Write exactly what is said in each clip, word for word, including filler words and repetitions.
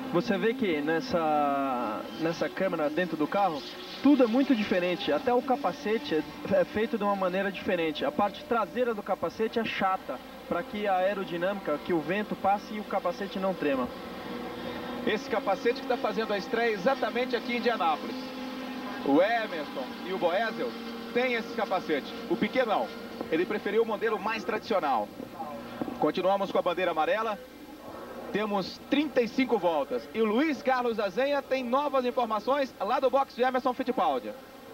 Você vê que nessa, nessa câmera dentro do carro, tudo é muito diferente. Até o capacete é feito de uma maneira diferente. A parte traseira do capacete é chata, para que a aerodinâmica, que o vento passe e o capacete não trema. Esse capacete que está fazendo a estreia exatamente aqui em Indianápolis. O Emerson e o Boesel têm esse capacete. O Piquet não. Ele preferiu o modelo mais tradicional. Continuamos com a bandeira amarela. Temos trinta e cinco voltas. E o Luiz Carlos Azenha tem novas informações lá do box de Emerson Fittipaldi.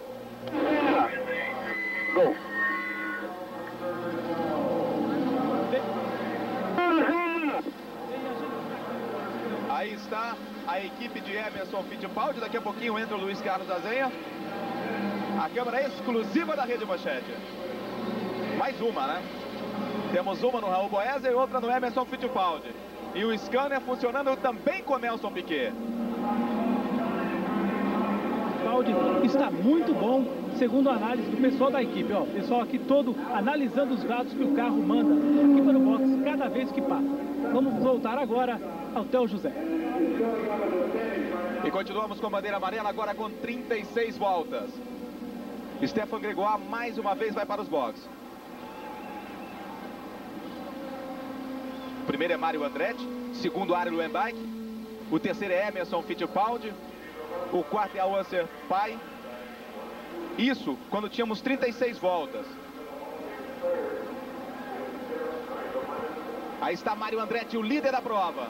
Go. Aí está a equipe de Emerson Fittipaldi. Daqui a pouquinho entra o Luiz Carlos Azenha. A câmera exclusiva da Rede Manchete. Mais uma, né? Temos uma no Raul Boesel e outra no Emerson Fittipaldi. E o scanner funcionando também com Nelson Piquet. Fittipaldi está muito bom, segundo a análise do pessoal da equipe. Ó, o pessoal aqui todo analisando os dados que o carro manda aqui para o box cada vez que passa. Vamos voltar agora ao Theo José. E continuamos com a bandeira amarela agora com trinta e seis voltas. Stefan Gregoire mais uma vez vai para os boxes. O primeiro é Mário Andretti, segundo Arie Luyendyk, o terceiro é Emerson Fittipaldi, o quarto é Awancer Pai. Isso quando tínhamos trinta e seis voltas. Aí está Mário Andretti, o líder da prova.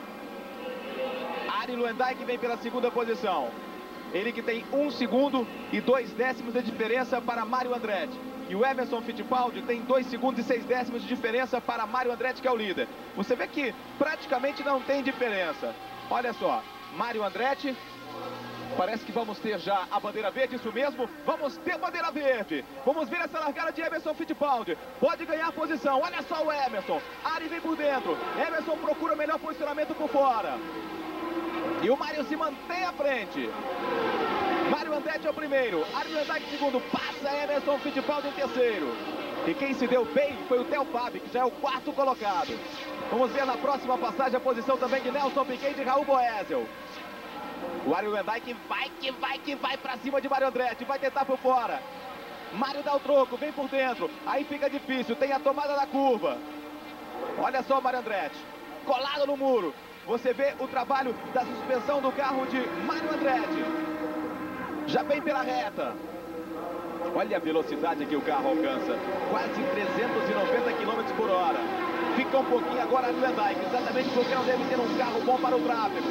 Arie Luyendyk vem pela segunda posição. Ele que tem um segundo e dois décimos de diferença para Mário Andretti. E o Emerson Fittipaldi tem dois segundos e seis décimos de diferença para Mário Andretti, que é o líder. Você vê que praticamente não tem diferença. Olha só, Mário Andretti, parece que vamos ter já a bandeira verde, isso mesmo. Vamos ter bandeira verde. Vamos ver essa largada de Emerson Fittipaldi. Pode ganhar posição, olha só o Emerson. Arie vem por dentro. Emerson procura o melhor posicionamento por fora. E o Mário se mantém à frente. Mário Andretti é o primeiro, Arie Luyendyk segundo, passa Emerson Fittipaldi em terceiro. E quem se deu bem foi o Theo Fabi, que já é o quarto colocado. Vamos ver na próxima passagem a posição também de Nelson Piquet e de Raul Boesel. O Arie Luyendyk vai que vai que vai pra cima de Mário Andretti, vai tentar por fora. Mário dá o troco, vem por dentro, aí fica difícil, tem a tomada da curva. Olha só o Mário Andretti, colado no muro. Você vê o trabalho da suspensão do carro de Mário Andretti. Já vem pela reta. Olha a velocidade que o carro alcança. Quase trezentos e noventa quilômetros por hora. Fica um pouquinho agora a Luyendyk, exatamente porque não deve ter um carro bom para o tráfego.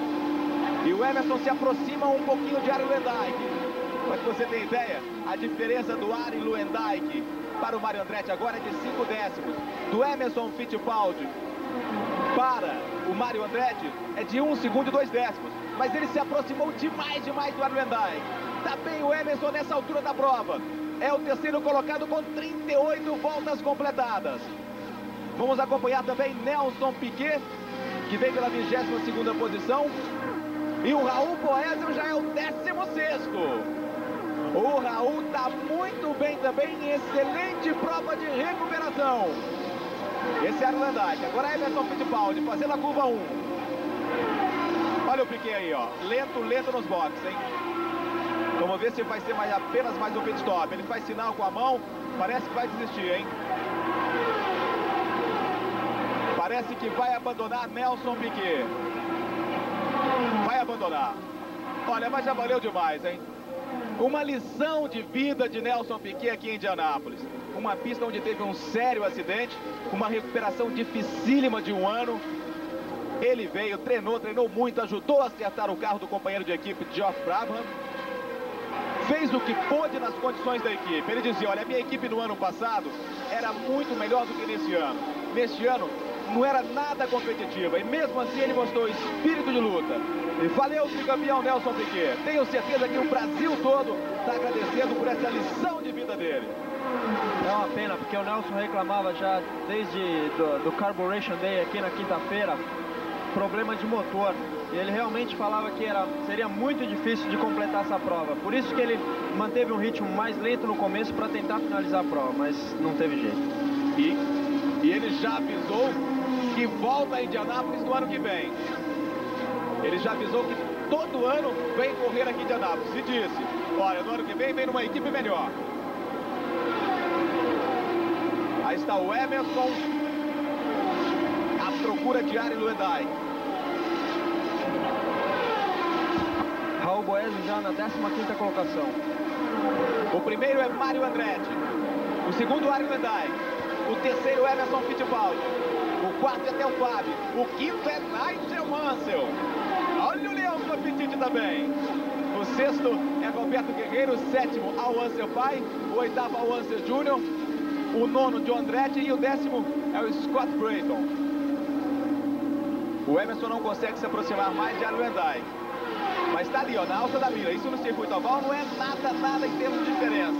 E o Emerson se aproxima um pouquinho de Arie Luyendyk. Para que você tenha ideia, a diferença do Arie Luyendyk para o Mário Andretti agora é de cinco décimos. Do Emerson Fittipaldi para o Mário Andretti é de um segundo e dois décimos. Mas ele se aproximou demais, demais do Arie Luyendyk. Tá bem o Emerson nessa altura da prova. É o terceiro colocado com trinta e oito voltas completadas. Vamos acompanhar também Nelson Piquet, que vem pela vigésima segunda posição. E o Raul Boesel já é o décimo sexto. O Raul tá muito bem também, em excelente prova de recuperação. Esse é Arie Luyendyk. Agora é Emerson Fittipaldi fazendo a curva um. Olha o Piquet aí, ó. Lento, lento nos boxes, hein? Vamos ver se vai ser mais, apenas mais um pit stop. Ele faz sinal com a mão. Parece que vai desistir, hein? Parece que vai abandonar Nelson Piquet. Vai abandonar. Olha, mas já valeu demais, hein? Uma lição de vida de Nelson Piquet aqui em Indianápolis. Uma pista onde teve um sério acidente, uma recuperação dificílima de um ano. Ele veio, treinou, treinou muito, ajudou a acertar o carro do companheiro de equipe, Geoff Brabham. Fez o que pôde nas condições da equipe. Ele dizia, olha, a minha equipe no ano passado era muito melhor do que nesse ano. Neste ano não era nada competitiva e mesmo assim ele mostrou espírito de luta. E valeu, tricampeão Nelson Piquet. Tenho certeza que o Brasil todo está agradecendo por essa lição de vida dele. É uma pena, porque o Nelson reclamava já desde do, do Carburation Day aqui na quinta-feira, problema de motor. E ele realmente falava que era, seria muito difícil de completar essa prova. Por isso que ele manteve um ritmo mais lento no começo para tentar finalizar a prova, mas não teve jeito. E, e ele já avisou que volta a Indianápolis no ano que vem. Ele já avisou que todo ano vem correr aqui de Anápolis e disse, olha, no ano que vem vem numa equipe melhor. Aí está o Emerson à procura de Ari Luendijk. Raul Boesio já na décima quinta colocação. O primeiro é Mário Andretti. O segundo, Ari Luendijk. O terceiro, Emerson Fittipaldi. O quarto é Theo Fabi. O quinto é Nigel Mansell. Olha o Leão do apetite também. O sexto é Roberto Guerreiro. O sétimo, Al Unser Pai. O oitavo, Al Unser Júnior. O nono, John Andretti. E o décimo é o Scott Brayton. O Emerson não consegue se aproximar mais de Ari Luendijk. Mas está ali, ó, na alça da mira. Isso no circuito oval não é nada, nada em termos de diferença.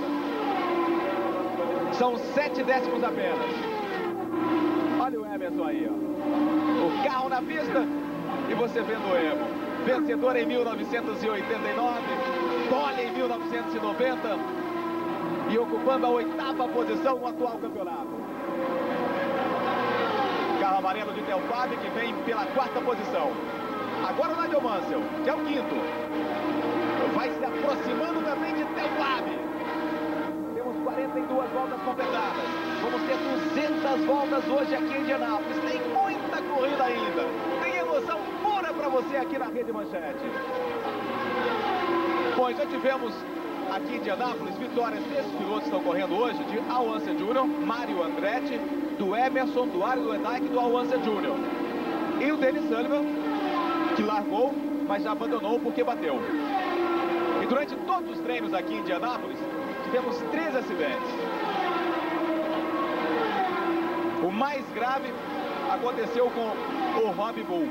São sete décimos apenas. Olha o Emerson aí, ó. O carro na pista e você vendo o Emo. Vencedor em mil novecentos e oitenta e nove, pole em mil novecentos e noventa e ocupando a oitava posição no atual campeonato. Carro amarelo de Theo Fabi que vem pela quarta posição. Agora o Nigel Mansell, que é o quinto. Vai se aproximando também de Theo Fabi. Temos quarenta e duas voltas completadas. Vamos ter duzentas voltas hoje aqui em Indianápolis. Tem muita corrida ainda. Tem emoção pura para você aqui na Rede Manchete. Bom, já tivemos aqui em Indianápolis vitórias desses pilotos que estão correndo hoje, de Al Unser Júnior, Mário Andretti, do Emerson, do Ari Luendijk e do Al Unser Júnior. E o Dennis Sullivan, que largou, mas já abandonou porque bateu. E durante todos os treinos aqui em Indianápolis, tivemos três acidentes. O mais grave aconteceu com o Rob Bull,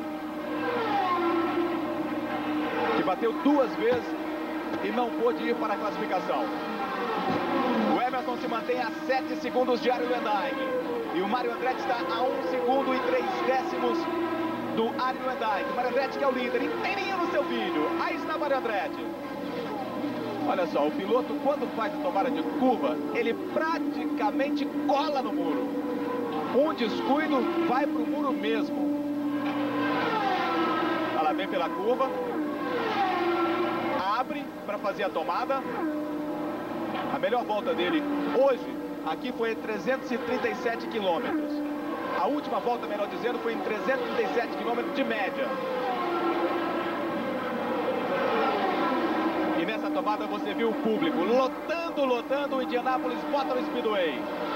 que bateu duas vezes e não pôde ir para a classificação. O Emerson se mantém a sete segundos de Ari Luendijk. E o Mário Andretti está a um segundo e três décimos do Ari Luendijk. O Mário Andretti que é o líder, inteirinho no seu vídeo. Aí está o Mário Andretti. Olha só, o piloto quando faz a tomada de curva, ele praticamente cola no muro. Um descuido vai para o muro mesmo. Ela vem pela curva, abre para fazer a tomada. A melhor volta dele hoje aqui foi em trezentos e trinta e sete quilômetros. A última volta, melhor dizendo, foi em trezentos e trinta e sete quilômetros de média. E nessa tomada você viu o público lotando, lotando o Indianapolis Motor Speedway.